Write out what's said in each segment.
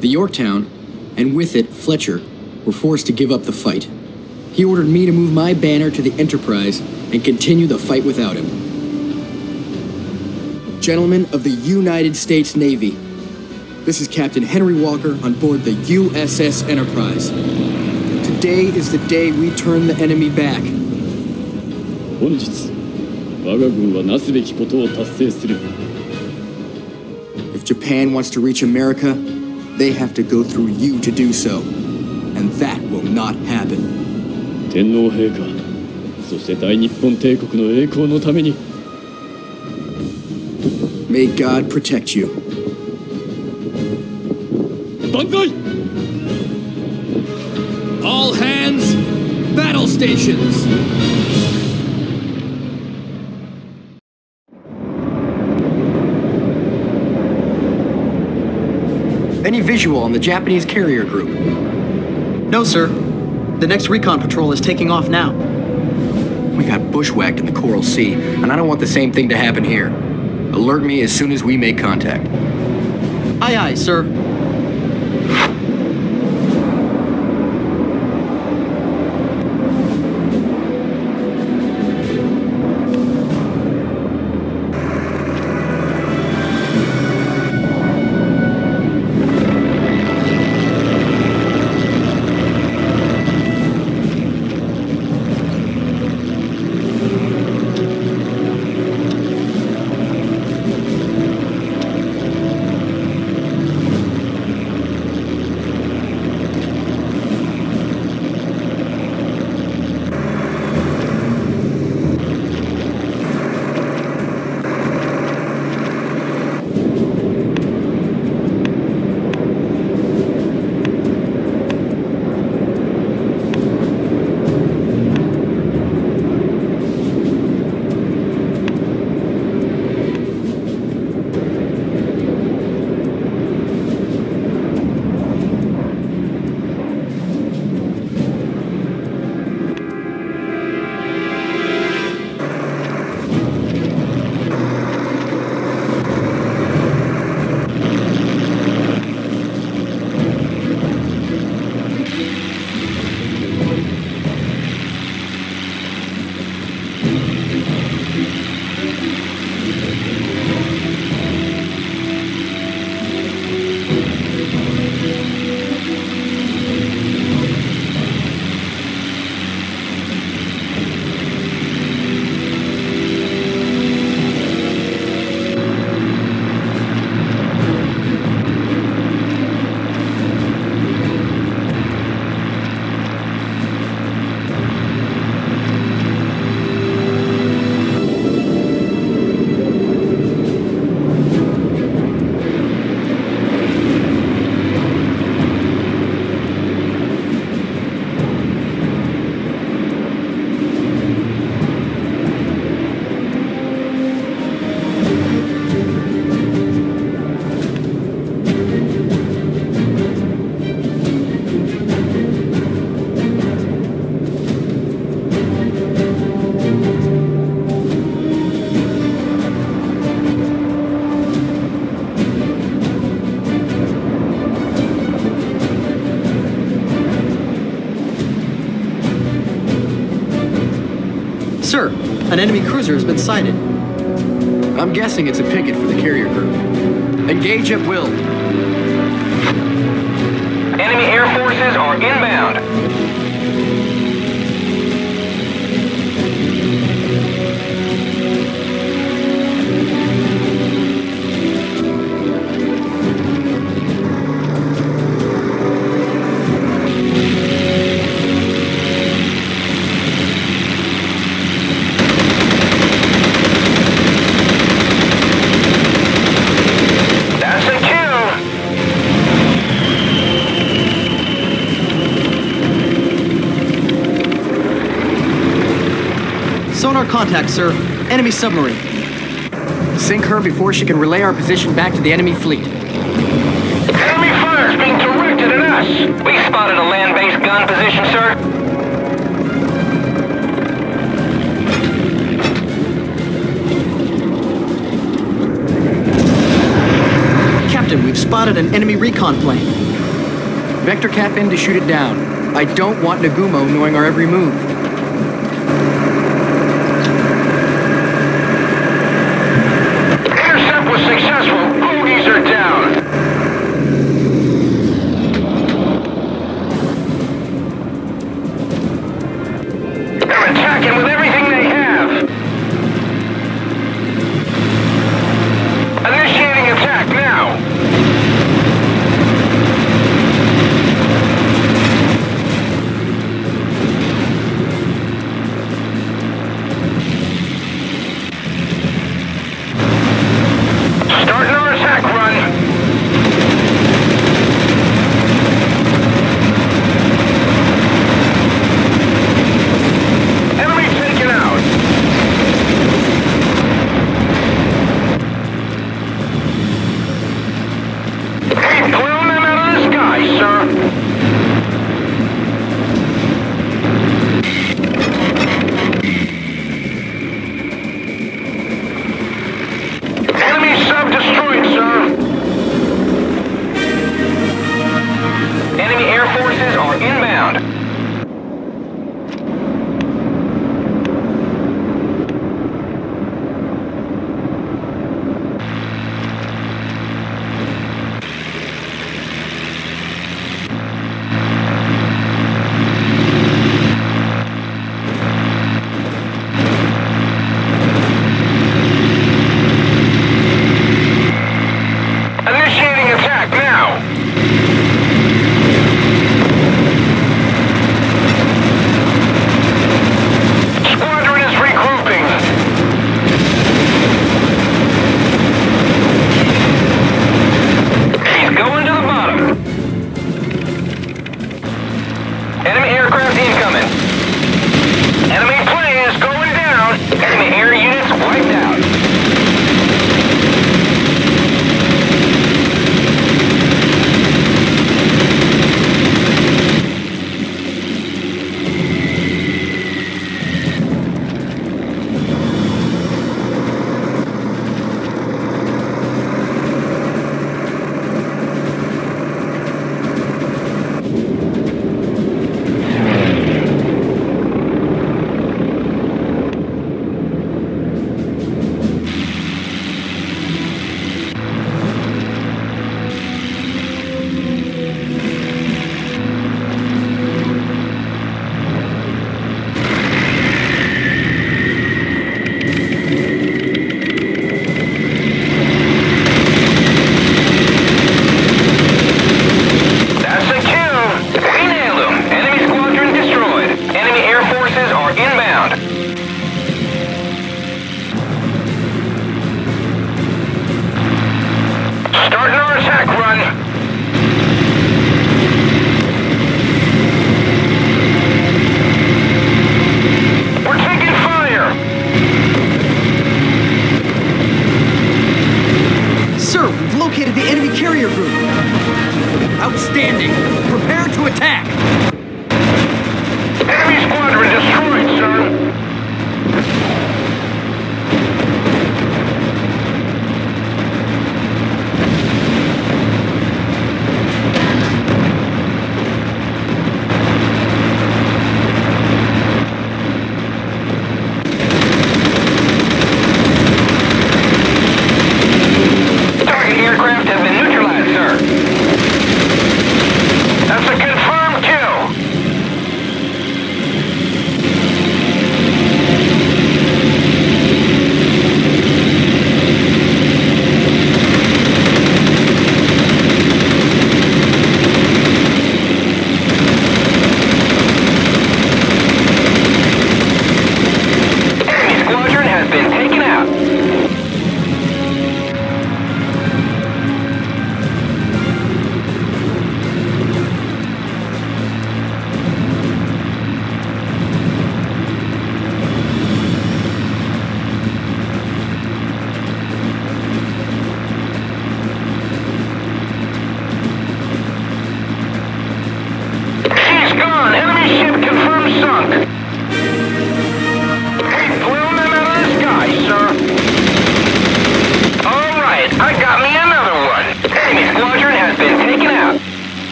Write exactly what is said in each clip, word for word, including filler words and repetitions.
The Yorktown, and with it Fletcher, were forced to give up the fight. He ordered me to move my banner to the Enterprise and continue the fight without him. Gentlemen of the United States Navy, this is Captain Henry Walker on board the U S S Enterprise. Today is the day we turn the enemy back. If Japan wants to reach America, they have to go through you to do so. And that will not happen. May God protect you. All hands, battle stations! Any visual on the Japanese carrier group? No, sir. The next recon patrol is taking off now. We got bushwhacked in the Coral Sea, and I don't want the same thing to happen here. Alert me as soon as we make contact. Aye, aye, sir. Sir, an enemy cruiser has been sighted. I'm guessing it's a picket for the carrier group. Engage at will. Enemy air forces are inbound. Sonar contact, sir. Enemy submarine. Sink her before she can relay our position back to the enemy fleet. Enemy fire is being directed at us. We spotted a land-based gun position, sir. Captain, we've spotted an enemy recon plane. Vector cap in to shoot it down. I don't want Nagumo knowing our every move. Intercept was successful. Bogies are down. They're attacking with everything they have. Initiating attack now. Starting our attack run. Enemy taken out. We've blown them out of the sky, sir. Enemy sub destroyed, sir. Enemy air forces are inbound. Initiating attack now. Squadron is regrouping. He's going to the bottom. Enemy aircraft incoming. Enemy plane is going down. Enemy air units wiped out. That's a kill. We nailed him. Enemy squadron destroyed. Enemy air forces are inbound. Starting our attack run. We're taking fire. Sir, we've located the enemy carrier group. Outstanding. Prepare to attack. Enemy squadron destroyed, sir. Target aircraft has been neutralized, sir. That's a confirmed kill.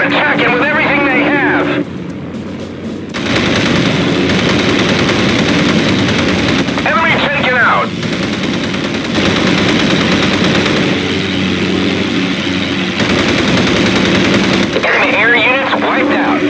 They're attacking with everything they have. Enemy taken out. Enemy air units wiped out.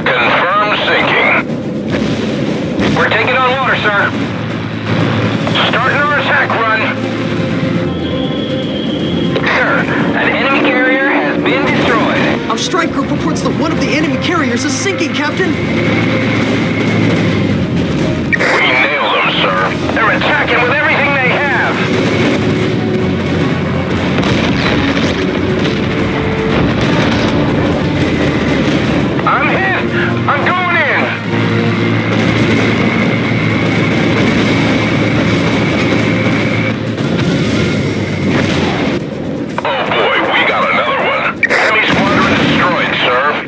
Confirm sinking. We're taking on water, sir. Starting our attack run. Sir, an enemy carrier has been destroyed. Our strike group reports that one of the enemy carriers is sinking, Captain. We nailed them, sir. They're attacking with everything they have. I'm hit. I'm going in. Oh boy, we got another one. Enemy squadron destroyed, sir.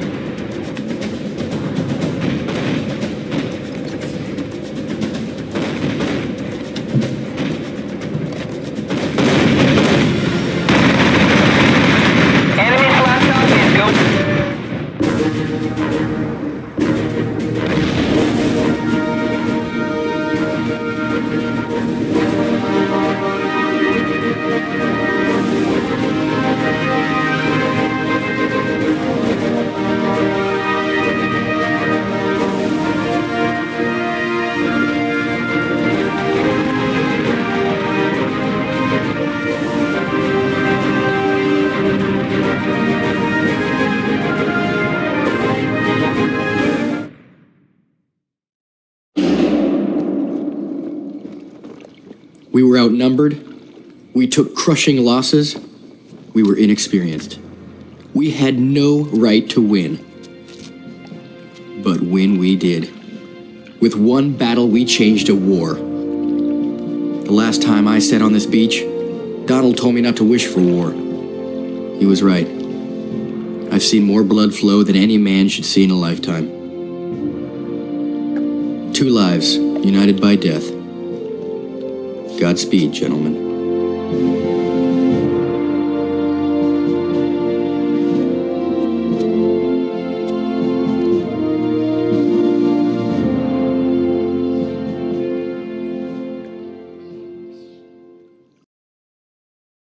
Enemy flash off is go. We were outnumbered. We took crushing losses. We were inexperienced. We had no right to win. But win we did. With one battle, we changed a war. The last time I sat on this beach, Donald told me not to wish for war. He was right. I've seen more blood flow than any man should see in a lifetime. Two lives, united by death. Godspeed, gentlemen.